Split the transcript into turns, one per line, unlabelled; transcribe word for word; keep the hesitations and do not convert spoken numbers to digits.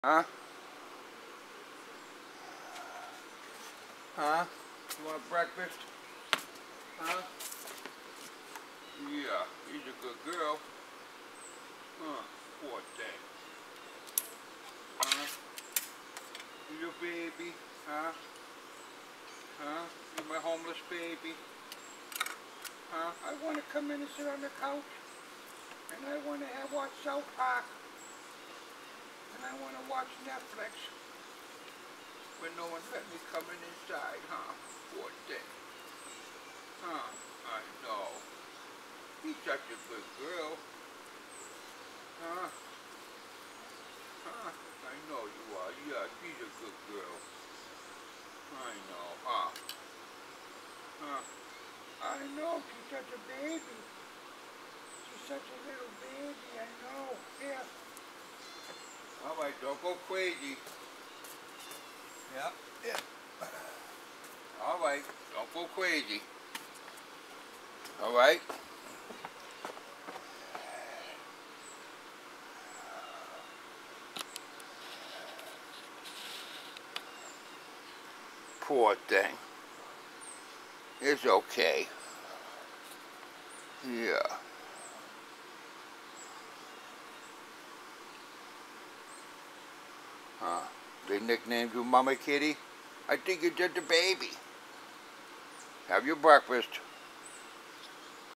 Huh? Huh? You want breakfast? Huh? Yeah, he's a good girl. Huh? Poor thing. Huh? You your baby? Huh? Huh? You my homeless baby? Huh? I want to come in and sit on the couch. And I want to have watch South Park. And I want to watch Netflix. But no one let me come in inside, huh? Poor thing. Huh? I know. He's such a good girl. Huh? Huh? I know you are. Yeah, she's a good girl. I know, huh? Huh? I know, she's such a baby. She's such a little baby, I know. Here. All right, don't go crazy. Yeah, yeah. All right, don't go crazy. All right? Poor thing. It's okay. Yeah. Huh? They nicknamed you Mama Kitty? I think you're just a baby. Have your breakfast.